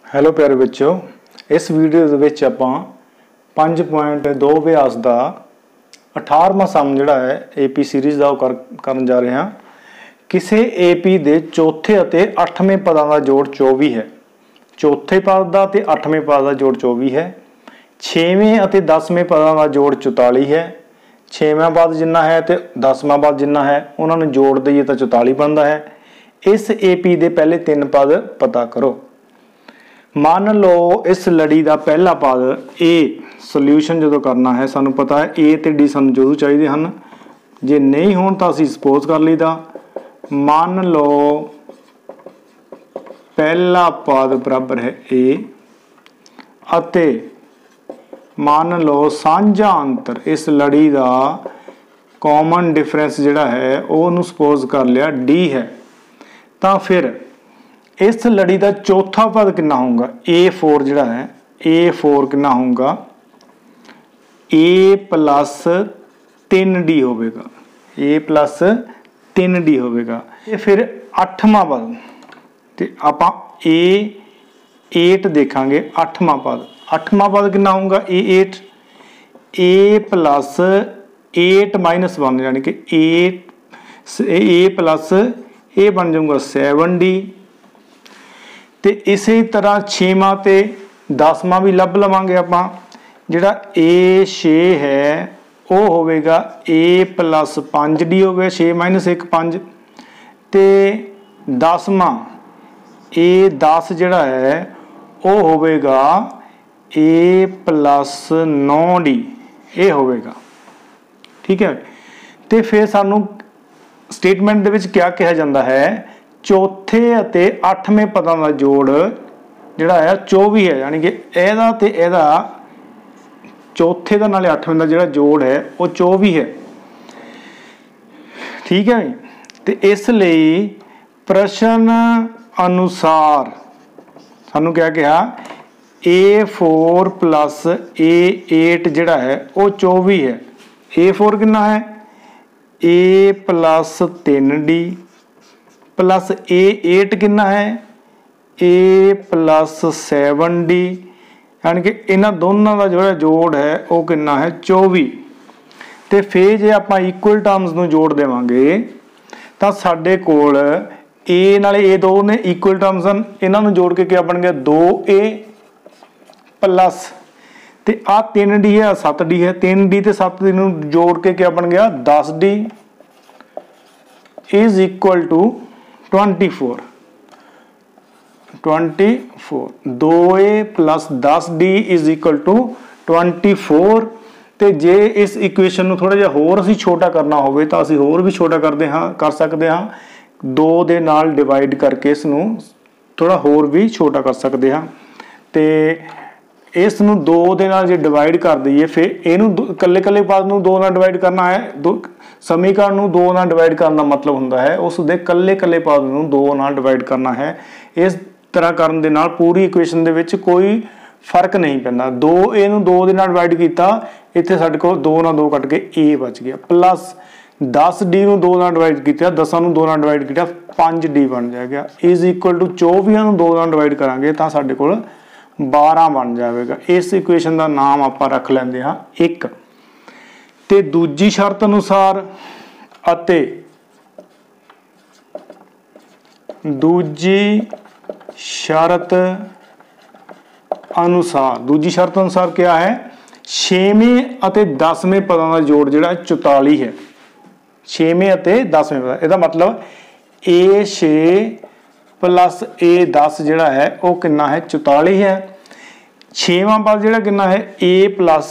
Hello ਪਿਆਰੇ ਬੱਚਿਓ, ਇਸ ਵੀਡੀਓ ਦੇ ਵਿੱਚ ਆਪਾਂ 5.2 ਅਭਿਆਸ ਦਾ 18ਵਾਂ ਸਮ ਜਿਹੜਾ ਹੈ ਏਪੀ ਸੀਰੀਜ਼ ਦਾ ਉਹ ਕਰਨ ਜਾ ਰਹੇ ਹਾਂ। ਕਿਸੇ ਏਪੀ ਦੇ ਚੌਥੇ ਅਤੇ 8ਵੇਂ ਪਦਾਂ ਦਾ ਜੋੜ 24 ਹੈ। ਚੌਥੇ ਪਦ ਦਾ ਤੇ 8ਵੇਂ ਪਦ ਦਾ ਜੋੜ 24 ਹੈ। 6ਵੇਂ ਅਤੇ 10ਵੇਂ ਪਦਾਂ ਦਾ ਜੋੜ 44 ਹੈ। 6ਵਾਂ ਪਦ ਜਿੰਨਾ ਹੈ ਤੇ 10ਵਾਂ ਪਦ ਜਿੰਨਾ ਹੈ ਉਹਨਾਂ ਨੂੰ ਜੋੜ ਦਈਏ ਤਾਂ 44 ਬਣਦਾ ਹੈ। ਇਸ ਏਪੀ ਦੇ ਪਹਿਲੇ 3 ਪਦ ਪਤਾ ਕਰੋ। ਮੰਨ ਲਓ इस लड़ी का पहला पद ए सोल्यूशन जो करना है सानू पता है ए ते डी सानू जरूर चाहिए हैं। जे नहीं हो तो असी सपोज कर लीदा। मान लो पहला पद बराबर है ए अते मान लो सांझा अंतर इस लड़ी का कॉमन डिफरेंस जिहड़ा है वो सपोज कर लिया डी है। तो फिर इस लड़ी का चौथा पद कितना होगा A4 जिहड़ा है A4 कितना होगा A प्लस 3D होगा A प्लस 3D होगा। फिर 8वां पद तो आप A8 देखांगे। 8वां पद कितना होगा A8 A प्लस 8 माइनस 1 यानी कि A प्लस A बन जाऊगा 7D। तो इसी तरह 6वां ते 10वां भी लभ लवांगे आपां। जिहड़ा A6 है वो होवेगा A प्लस 5D हो गया 6 माइनस 1 5। तो 10वां A10 जिहड़ा है वो होवेगा A प्लस 9D ये होवेगा। ठीक है। तो फिर सानू स्टेटमेंट दे विच क्या कहा जाता है चौथे अते 8वें पदां का जोड़ जिहड़ा है 24 है। यानी कि इहदा ते इहदा चौथे का नाले 8वें का जिहड़ा जोड़ है वो 24 है। ठीक है। तो इसलिए प्रश्न अनुसार सानू क्या कहा A4 प्लस A8 जिहड़ा है वो 24 है। A4 कितना है A plus 3D plus A8 कितना है A प्लस 7D यानी कि इन्हां दोनों का जो जोड़ है वो कितना है 24। तो फिर जे आप इक्वल टर्म्स नूं जोड़ देवांगे तो साडे कोल A नाले A दो ने इक्वल टर्म्स हैं। इन्हां नूं जोड़ के क्या बन गया 2A प्लस तो आ 3D है 7D है 3D ते 7D नूं जोड़ के क्या बन गया 10D is equal to 24 2A plus 10D is equal to 24। तो जे इस इक्वेशन नूं थोड़ा जिहा होर असीं छोटा करना होवे तो असीं होर भी छोटा कर सकते हाँ 2 दे नाल डिवाइड करके इसनूं थोड़ा होर भी छोटा कर सकते हाँ। तो इस नूं 2 दे नाल जे डिवाइड कर दईए फिर इहनूं कल्ले कल्ले पद नूं 2 नाल डिवाइड करना है। समीकरण नूं 2 नाल डिवाइड करने का मतलब हुंदा है उस दे कल्ले कल्ले पद नूं 2 नाल डिवाइड करना है। इस तरह करन दे नाल पूरी इक्वेशन दे विच कोई फर्क नहीं पैंदा। 2A नूं 2 दे नाल डिवाइड कीता इत्थे साडे कोल 2 नाल 2 कट के A बच गया प्लस 10D नूं 2 नाल डिवाइड कीता 10 नूं 2 नाल डिवाइड कीता 5D बन जाएगा इज इक्वल टू 24 नूं 2 नाल डिवाइड करांगे तां साडे कोल 12 बन जाएगा। इस इक्वेशन का नाम आप रख लेंदे हां 1। ते दूजी शर्त अनुसार अते दूजी शर्त अनुसार क्या है 6वें अते 10वें पदां का जोड़ जिहड़ा 44 है। 6वें अते 10वें पद इहदा मतलब A6 प्लस A10 जिहड़ा है वो कितना है 44 है। 6वां पद जिहड़ा कितना है A प्लस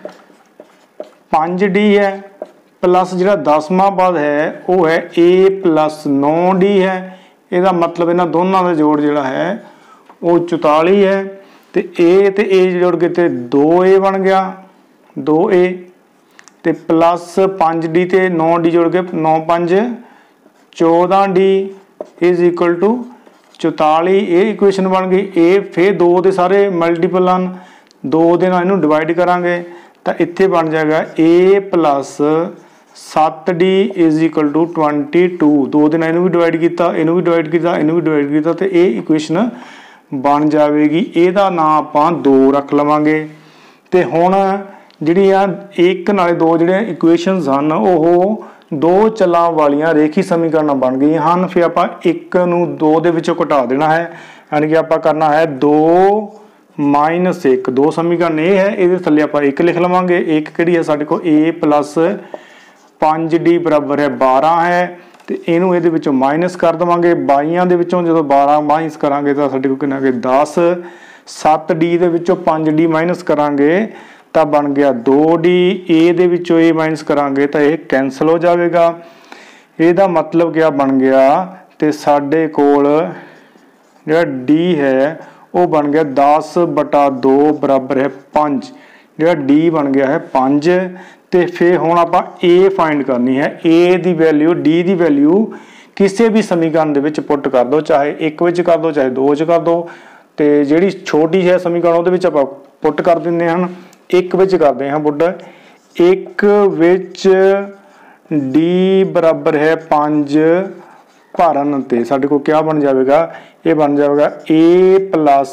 5D है प्लस जिहड़ा 10वां पद है वो है A प्लस 9D है। इसका मतलब इन्हां दोनों का जोड़ जिहड़ा है वो 44 है। तो A ते A जोड़ के ते 2A बन गया 2A ते प्लस 5D ते 9D जोड़ के 9 5 14D इज इक्वल टू 44। ये इक्वेशन बन गई। ए फिर 2 के सारे मल्टीपल हैं 2 दे नाल इहनूं डिवाइड करांगे तो इत्थे बन जाएगा A plus 7D is equal to 22। 2 दे नाल इहनूं भी डिवाइड किया इहनूं भी डिवाइड किया इहनूं भी डिवाइड किया तो ये इक्वेशन बन जाएगी। ਇਹਦਾ ਨਾਂ ਆਪਾਂ 2 रख लवांगे। ਤੇ ਹੁਣ ਜਿਹੜੀਆਂ 1 ਨਾਲੇ 2 ਜਿਹੜੇ ਇਕੁਏਸ਼ਨਸ ਹਨ ਉਹ 2 ਚਲਾਂ ਵਾਲੀਆਂ ਰੇਖੀ ਸਮੀਕਰਨ ਬਣ ਗਈਆਂ ਹਨ। ਫਿਰ ਆਪਾਂ 1 ਨੂੰ 2 ਦੇ ਵਿੱਚੋਂ ਘਟਾ ਦੇਣਾ ਹੈ, यानी कि आप करना है 2 - 1। 2 समीकरण ये है, ये थले आप 1 लिख लवांगे। 1 कि है साढ़े को a प्लस 5d बराबर है 12 है। तो इनू ये माइनस कर देवांगे। 22 जो 12 माइनस करांगे तो साढ़े को कितना 10। 7d के 5d माइनस करांगे तो बन गया 2d। ए दे माइनस करांगे तो यह कैंसल हो जाएगा। ਇਹਦਾ मतलब क्या बन गया, तो साढ़े कोल जो d है वो बन गया 10/2 बराबर है 5। जो d बन गया है 5। तो फिर हुण आपां a फाइंड करनी है। a की वैल्यू d की वैल्यू किसी भी समीकरण दे विच पुट कर दो, चाहे 1 विच कर दो चाहे 2 च कर दो। तो जिहड़ी छोटी है समीकरण उहदे विच आपां पुट कर दिंदे हन। 1 विच करदे हां पुट। 1 विच d बराबर है 5 भरन ते साढ़े को क्या बन जाएगा, ये बन जाएगा a प्लस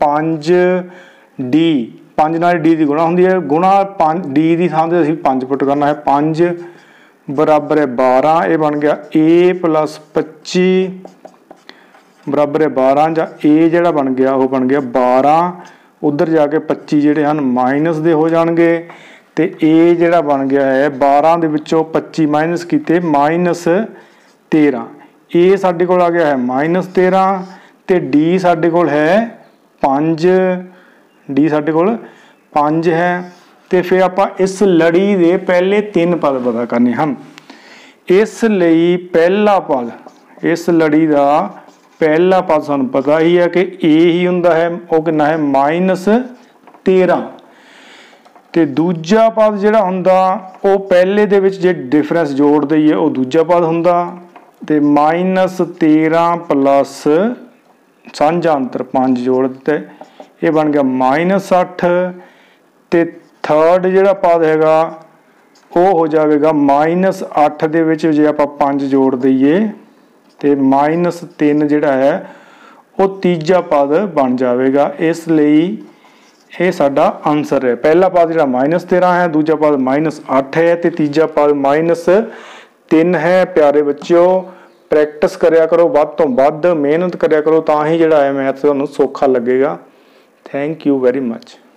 5d। 5 नाल d की गुणा होंदी है, गुणा 5d की थां ते असीं 5 पुट करना है। 5 बराबर है 12। ये बन गया a प्लस 25 बराबर है 12। जां a जिहड़ा बन गया वो बन गया 12। उधर जाके 25 जिहड़े हन माइनस दे हो जाणगे। ते a जिहड़ा बन गया है 12 दे विचों 25 माइनस कीते -13। ए साडे कोल आ गया है -13 ते डी साडे कोल है 5। डी साडे कोल 5 है। तो फिर आपां इस लड़ी दे पहले 3 पद पता करने हैं। इसलिए पहला पद, इस लड़ी का पहला पद सानूं पता ही है कि ए ही हुंदा है, वो कितना है -13। तो दूजा पद जिहड़ा हुंदा वो पहले दे विच जे डिफरेंस जोड़ दईए वो दूजा पद हुंदा। तो -13 प्लस साझा अंतर 5 जोड़ दिते, ये बन गया -8। तो थर्ड जिहड़ा पद हैगा वो हो जाएगा -8 दे विच जे आपां 5 जोड़ दईए तो -3 जिहड़ा है वो तीजा पद बन जाएगा। इसलिए ये साडा आंसर है। पहला पद जिहड़ा -13 है, दूजा पद -8 है, तो तीजा पद -3 है। प्यारे बच्चों प्रैक्टिस करिया करो, वध तो वध मेहनत करिया करो, तां ही जिहड़ा है मैथ तुहानूं सौखा लगेगा। Thank you very much.